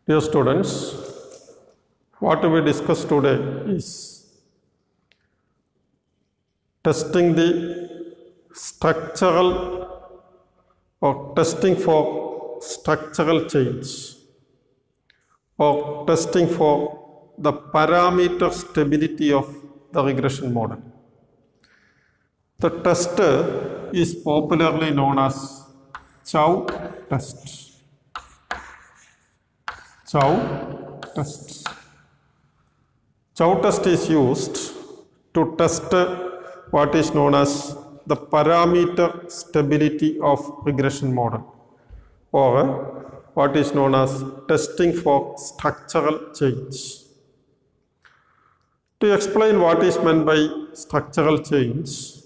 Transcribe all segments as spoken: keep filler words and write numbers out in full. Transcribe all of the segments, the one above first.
Dear students, what we discuss today is testing the structural or testing for structural change or testing for the parameter stability of the regression model. The test is popularly known as Chow test. Chow test. Chow test is used to test what is known as the parameter stability of regression model, or what is known as testing for structural change. To explain what is meant by structural change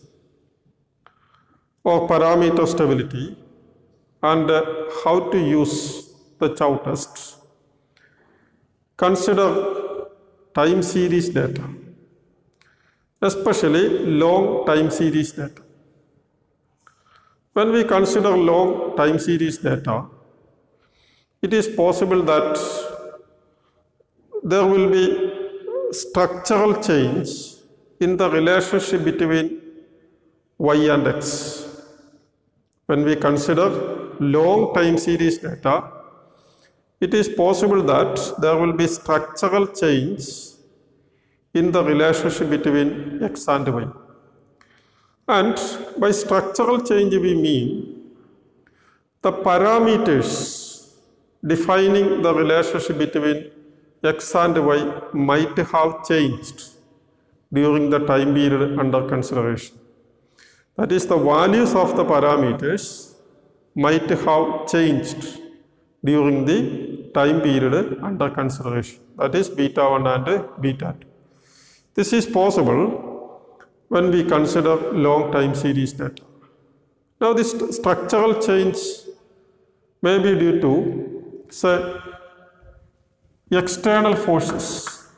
or parameter stability and how to use the Chow test, consider time series data, especially long time series data. When we consider long time series data, it is possible that there will be structural change in the relationship between y and x. When we consider long time series data, it is possible that there will be structural change in the relationship between x and y. And by structural change we mean the parameters defining the relationship between x and y might have changed during the time period under consideration. That is, the values of the parameters might have changed during the time period under consideration. That is beta one and beta two. This is possible when we consider long time series data. Now this structural change may be due to, say, external forces.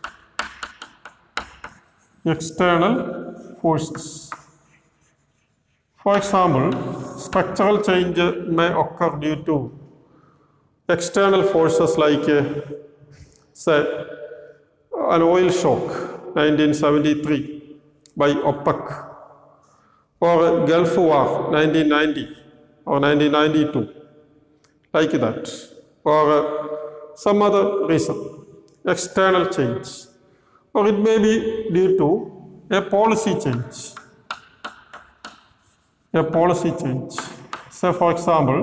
External forces. For example, structural change may occur due to external forces like, uh, say, an oil shock, nineteen seventy-three, by OPEC, or Gulf War, nineteen ninety or nineteen ninety-two, like that, or uh, some other reason, external change, or it may be due to a policy change, a policy change. So, for example,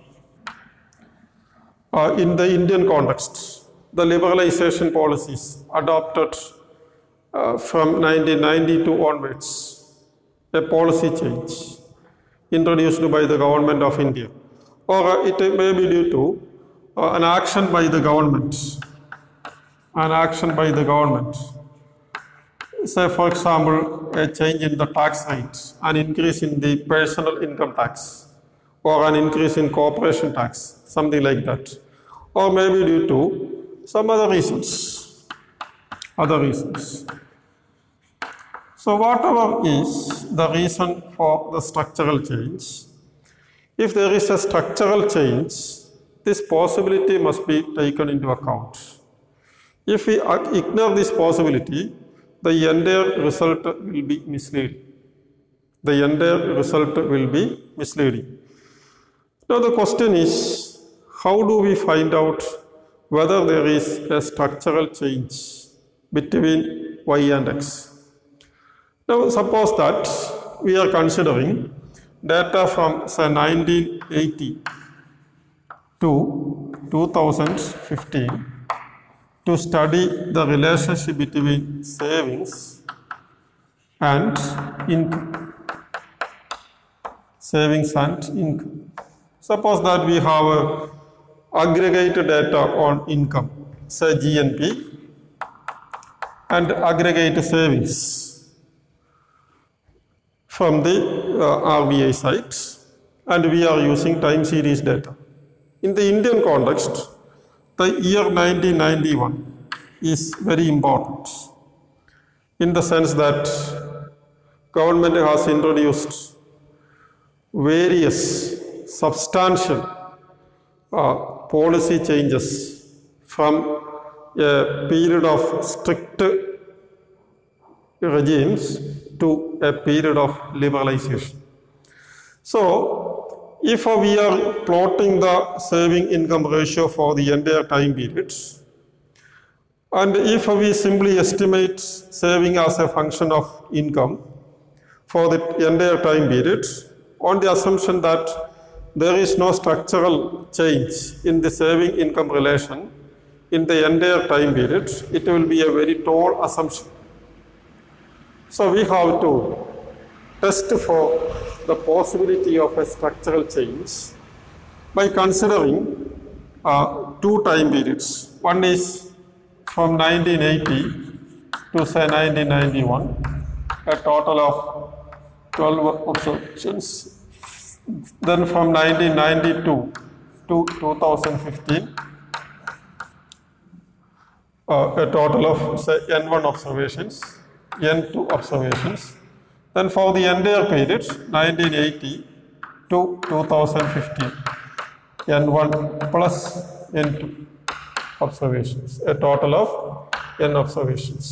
Uh, in the Indian context, the liberalization policies adopted uh, from nineteen ninety-two onwards, a policy change introduced by the government of India, or uh, it may be due to uh, an action by the government, an action by the government. Say, for example, a change in the tax rate, an increase in the personal income tax, or an increase in corporation tax, something like that. Or maybe due to some other reasons, other reasons. So whatever is the reason for the structural change, if there is a structural change, this possibility must be taken into account. If we ignore this possibility, the entire result will be misleading. The entire result will be misleading. Now the question is, how do we find out whether there is a structural change between y and x? Now suppose that we are considering data from, say, nineteen eighty to two thousand fifteen to study the relationship between savings and income. Savings and income. Suppose that we have a aggregate data on income, say G N P, and aggregate savings from the uh, R B I site, and we are using time series data. In the Indian context, the year nineteen ninety-one is very important in the sense that government has introduced various substantial uh, policy changes from a period of strict regimes to a period of liberalization. So, if we are plotting the saving income ratio for the entire time period, and if we simply estimate saving as a function of income for the entire time period, on the assumption that there is no structural change in the saving income relation in the entire time period, it will be a very tall assumption. So we have to test for the possibility of a structural change by considering uh, two time periods. One is from nineteen eighty to say nineteen ninety-one, a total of twelve observations. Then from nineteen ninety-two to two thousand fifteen, uh, a total of say N one observations, N two observations. Then for the entire period, nineteen eighty to two thousand fifteen, N one plus N two observations, a total of N observations.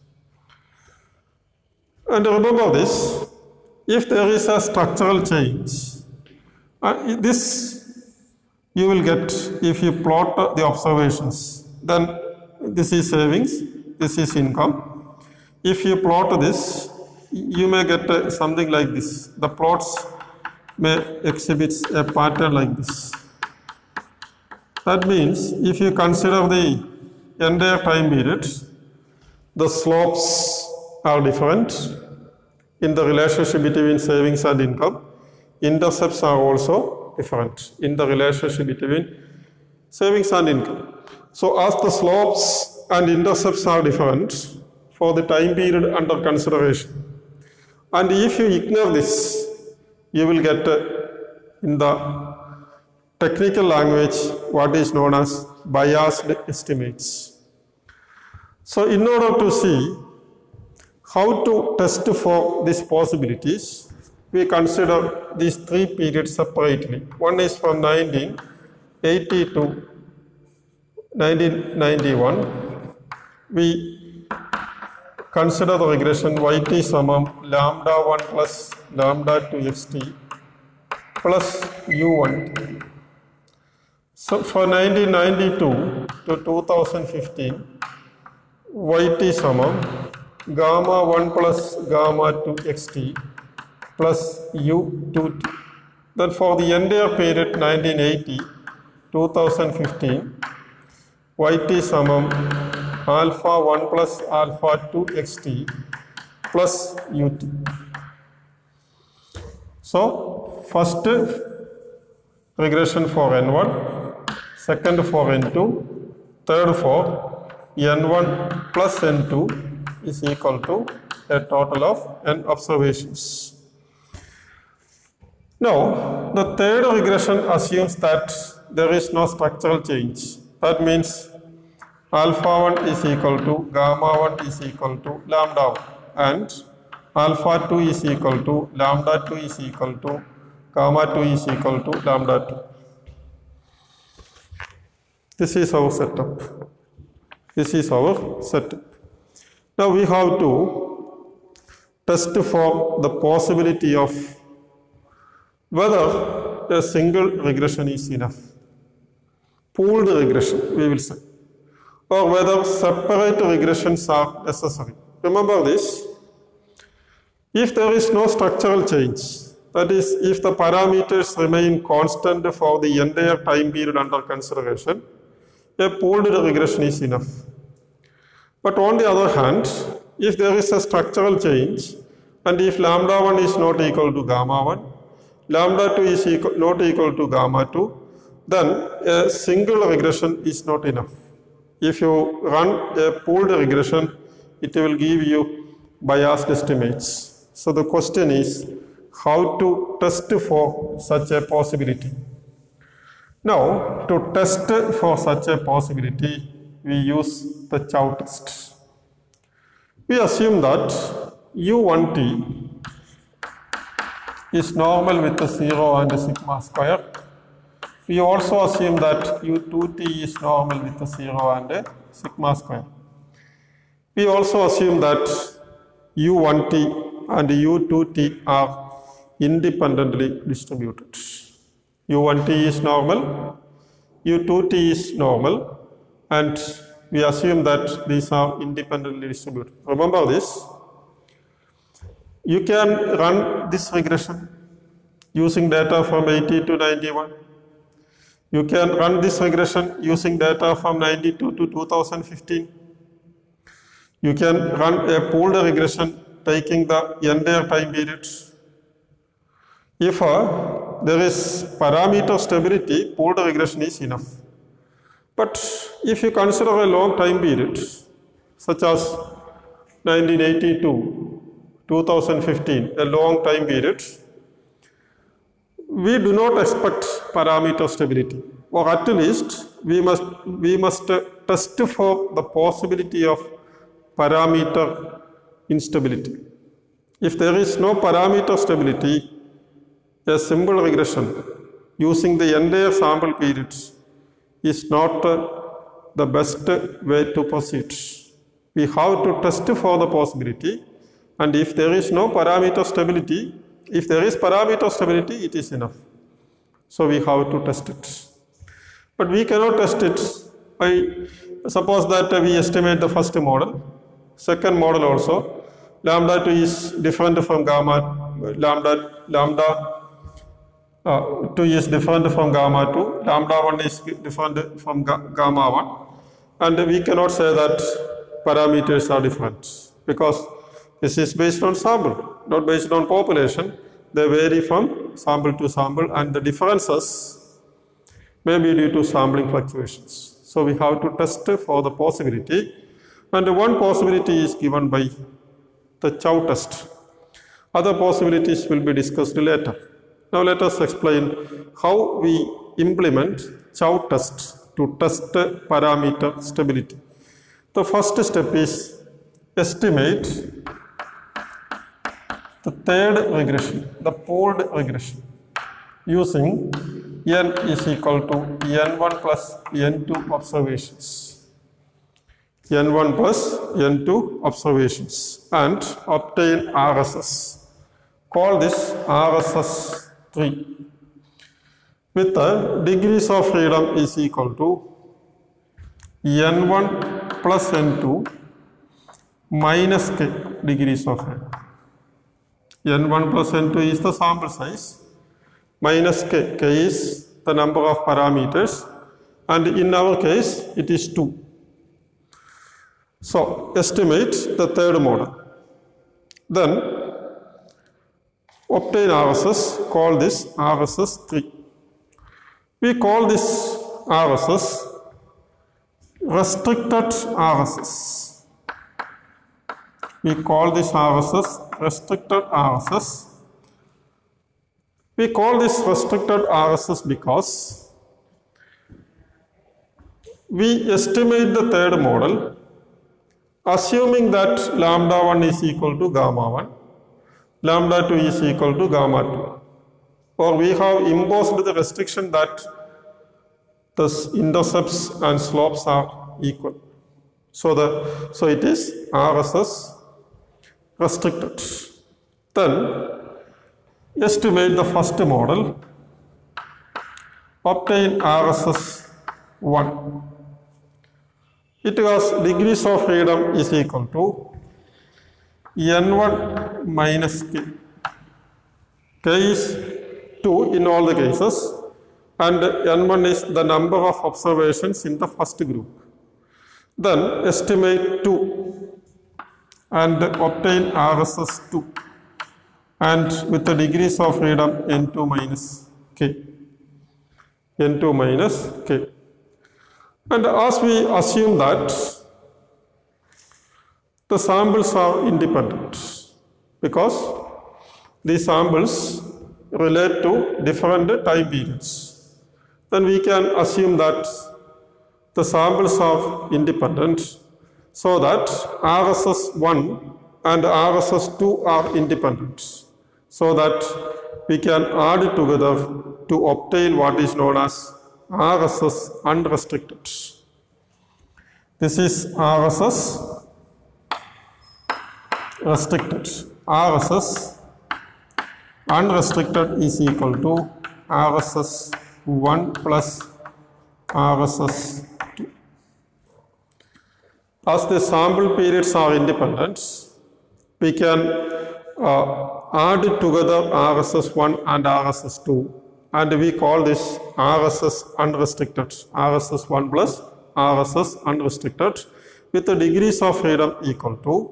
And remember this, if there is a structural change, uh, this you will get if you plot the observations. Then this is savings, this is income. If you plot this, you may get uh, something like this. The plots may exhibit a pattern like this. That means if you consider the entire time period, the slopes are different in the relationship between savings and income. Intercepts are also different in the relationship between savings and income. So as the slopes and intercepts are different for the time period under consideration, and if you ignore this, you will get uh, in the technical language what is known as biased estimates. So in order to see how to test for these possibilities, we consider these three periods separately. One is from nineteen eighty to nineteen ninety-one. We consider the regression yt summum lambda one plus lambda two xt plus u one. So for nineteen ninety-two to two thousand fifteen, yt summum gamma one plus gamma two xt plus u two t. Then for the entire period nineteen eighty to two thousand fifteen, yt summum alpha one plus alpha two xt plus ut. So first regression for N one, second for N two, third for N one plus N two is equal to a total of N observations. Now the third regression assumes that there is no structural change. That means alpha one is equal to gamma one is equal to lambda one, and alpha two is equal to lambda two is equal to gamma two is equal to lambda two. This is our setup. This is our setup. Now we have to test for the possibility of whether a single regression is enough. Pooled regression, we will say, or whether separate regressions are necessary. Remember this, if there is no structural change, that is, if the parameters remain constant for the entire time period under consideration, a pooled regression is enough. But on the other hand, if there is a structural change, and if lambda one is not equal to gamma one, lambda two is equal, not equal to gamma two, then a single regression is not enough. If you run a pooled regression, it will give you biased estimates. So the question is how to test for such a possibility. Now, to test for such a possibility, we use the Chow test. We assume that U one t is normal with the zero and sigma square, We also assume that U two T is normal with a zero and a sigma square. We also assume that U one T and U two T are independently distributed. U one T is normal, U two T is normal, and we assume that these are independently distributed. Remember this. You can run this regression using data from eighty to ninety-one. You can run this regression using data from ninety-two to two thousand fifteen. You can run a pooled regression taking the entire time period. If uh, there is parameter stability, pooled regression is enough. But if you consider a long time period, such as nineteen eighty-two, two thousand fifteen, a long time period, we do not expect parameter stability, or at least we must, we must test for the possibility of parameter instability. If there is no parameter stability, a simple regression using the entire sample period is not uh, the best way to proceed. We have to test for the possibility, and if there is no parameter stability, if there is parameter stability, it is enough. So we have to test it. But we cannot test it by, suppose that we estimate the first model, second model also, lambda two is different from gamma, lambda, lambda uh, two is different from gamma two, lambda one is different from ga gamma one, and we cannot say that parameters are different because this is based on sample, not based on population. They vary from sample to sample, and the differences may be due to sampling fluctuations. So we have to test for the possibility, and one possibility is given by the Chow test. Other possibilities will be discussed later. Now let us explain how we implement Chow test to test parameter stability. The first step is estimate the third regression, the pooled regression, using n is equal to n one plus n two observations. n one plus n two observations, and obtain R S S. Call this R S S three. With the degrees of freedom is equal to n one plus n two minus k degrees of freedom. n one plus n two is the sample size, minus k, k is the number of parameters, and in our case it is two. So estimate the third model. Then obtain R S S, call this R S S three. We call this R S S restricted R S S. We call this R S S restricted R S S. We call this restricted R S S because we estimate the third model assuming that lambda one is equal to gamma one, lambda two is equal to gamma two. Or we have imposed the restriction that the intercepts and slopes are equal. So, the, so it is R S S restricted. Then estimate the first model, obtain R S S one. It has degrees of freedom is equal to n one minus k. K is two in all the cases, and n one is the number of observations in the first group. Then estimate two and obtain R S S two, and with the degrees of freedom n two minus k, n two minus k. And as we assume that the samples are independent because these samples relate to different time periods, then we can assume that the samples are independent, so that R S S one and R S S two are independent, so that we can add it together to obtain what is known as R S S unrestricted. This is R S S restricted. R S S unrestricted is equal to R S S one plus R S S two. As the sample periods are independent, we can uh, add together R S S one and R S S two, and we call this R S S unrestricted, R S S one plus R S S unrestricted, with the degrees of freedom equal to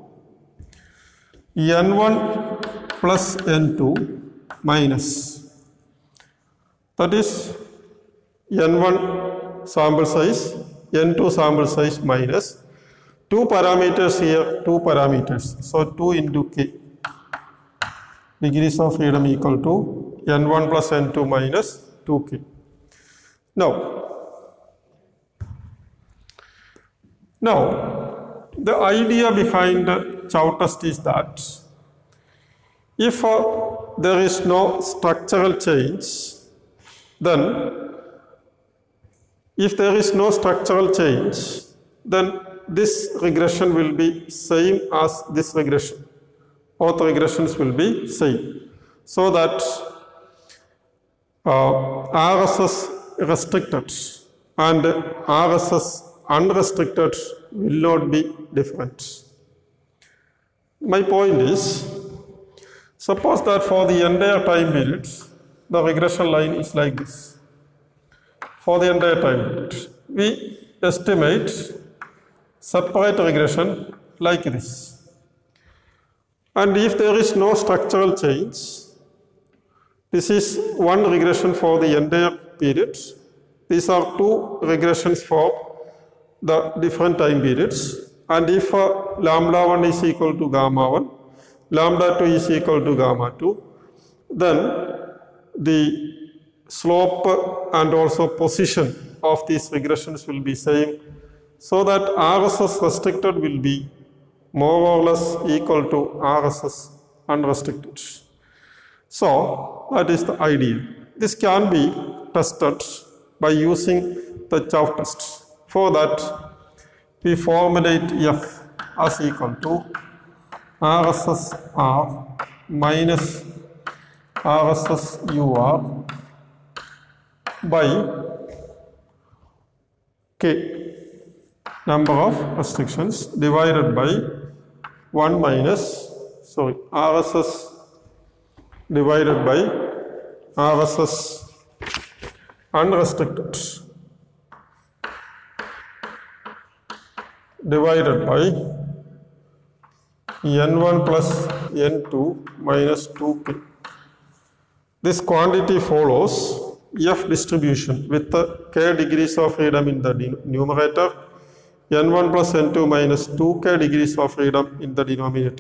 N one plus N two minus, that is N one sample size, N two sample size minus two parameters here, two parameters, so two into K, degrees of freedom equal to N one plus N two minus two K. Now, now the idea behind Chow test is that if uh, there is no structural change, then if there is no structural change, then this regression will be same as this regression. Both regressions will be same. So that uh, R S S restricted and R S S unrestricted will not be different. My point is, suppose that for the entire time period, the regression line is like this. For the entire time period, we estimate separate regression like this. And if there is no structural change, this is one regression for the entire period. These are two regressions for the different time periods. And if uh, lambda one is equal to gamma one, lambda two is equal to gamma two, then the slope and also position of these regressions will be same, so that R S S restricted will be more or less equal to R S S unrestricted. So that is the idea. This can be tested by using the Chow test. For that, we formulate F as equal to R S S R minus R S S U R by K, number of restrictions, divided by one minus, sorry, R S S divided by R S S unrestricted divided by N one plus N two minus two K. This quantity follows F distribution with the K degrees of freedom in the numerator, N one plus N two minus two K degrees of freedom in the denominator.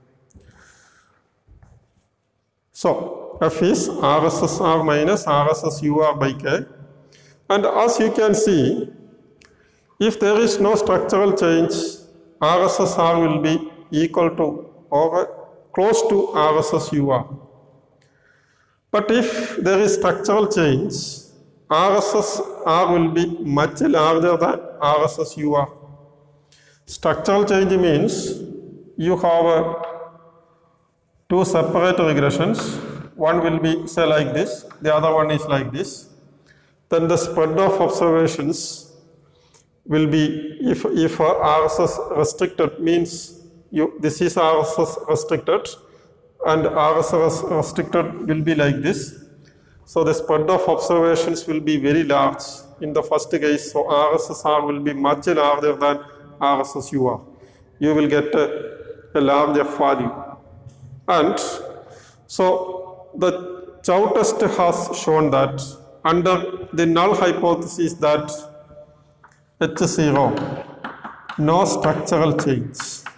So F is R S S R minus R S S U R by K, and as you can see, if there is no structural change, R S S R will be equal to or close to R S S U R. But if there is structural change, R S S R will be much larger than R S S U R. Structural change means you have uh, two separate regressions. One will be, say, like this, the other one is like this. Then the spread of observations will be, if, if uh, R S S restricted means you, this is R S S restricted, and R S S restricted will be like this. So the spread of observations will be very large in the first case. So R S S R will be much larger than R S S U R. You will get a, a larger value. And so the Chow test has shown that under the null hypothesis that H zero, no structural change.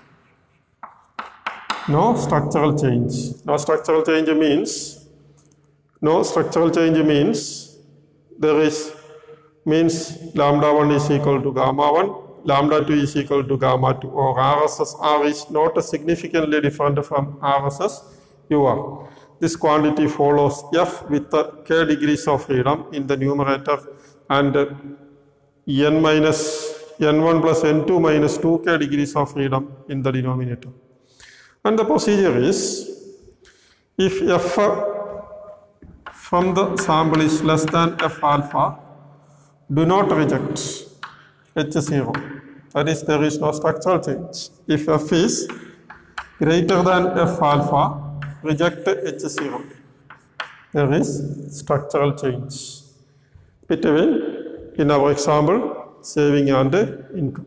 No structural change. No structural change means, no structural change means there is, means lambda one is equal to gamma one, lambda two is equal to gamma two, or R S S R is not significantly different from R S S U R. This quantity follows F with the K degrees of freedom in the numerator and n minus n one plus n two minus two k degrees of freedom in the denominator. And the procedure is, if f from the sample is less than f alpha, do not reject H zero. That is, there is no structural change. If f is greater than f alpha, reject H zero. There is structural change between, in our example, saving and income.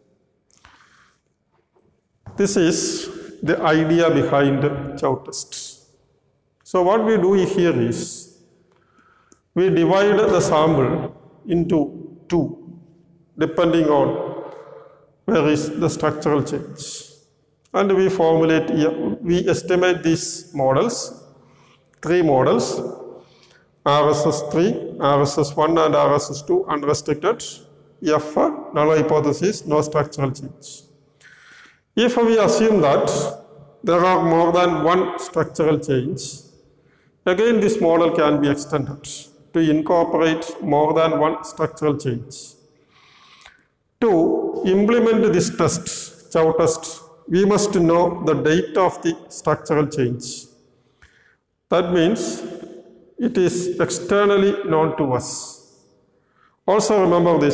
This is the idea behind Chow test. So what we do here is, we divide the sample into two, depending on where is the structural change. And we formulate, we estimate these models, three models, R S S three, R S S one and R S S two unrestricted, F null hypothesis, no structural change. If we assume that there are more than one structural change, again this model can be extended to incorporate more than one structural change. To implement this test, Chow test, we must know the date of the structural change. That means it is externally known to us. Also remember this,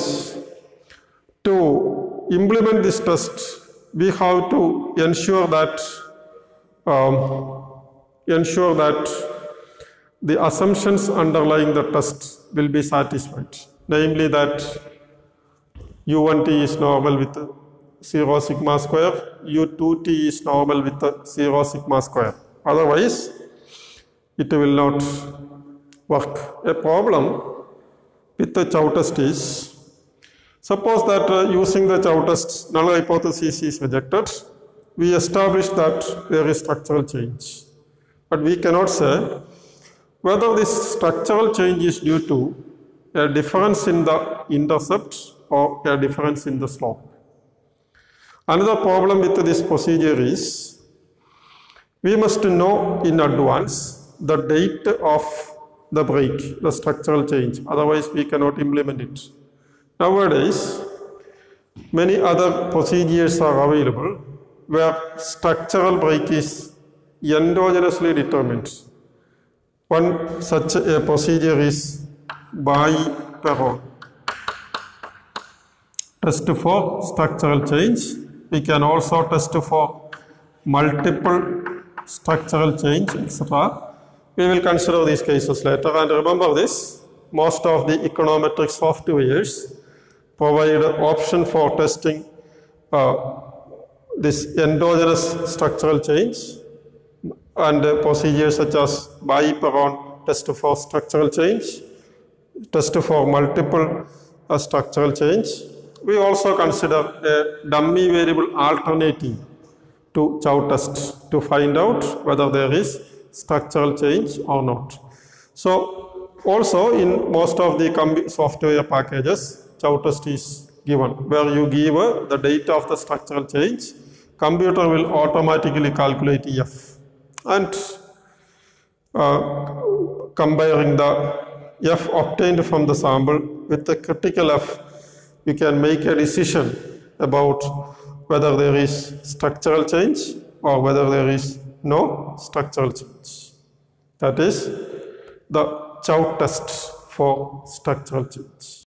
to implement this test, we have to ensure that um, ensure that the assumptions underlying the test will be satisfied. Namely that U one T is normal with zero sigma square, U two T is normal with zero sigma square. Otherwise, it will not work. A problem with the Chow test is, suppose that uh, using the Chow test, null hypothesis is rejected, we establish that there is structural change. But we cannot say whether this structural change is due to a difference in the intercept or a difference in the slope. Another problem with this procedure is, we must know in advance the date of the break, the structural change. Otherwise, we cannot implement it. Nowadays, many other procedures are available where structural break is endogenously determined. One such a procedure is Bailly-Perron test for structural change. We can also test for multiple structural change, et cetera. We will consider these cases later. And remember this, most of the econometric softwares provide an option for testing uh, this endogenous structural change, and uh, procedures such as Bailly-Perron test for structural change, test for multiple uh, structural change. We also consider a dummy variable alternative to Chow test to find out whether there is structural change or not. So also in most of the software packages, Chow test is given, where you give uh, the date of the structural change, computer will automatically calculate F. And uh, comparing the F obtained from the sample with the critical F, you can make a decision about whether there is structural change or whether there is no structural change. That is the Chow test for structural change.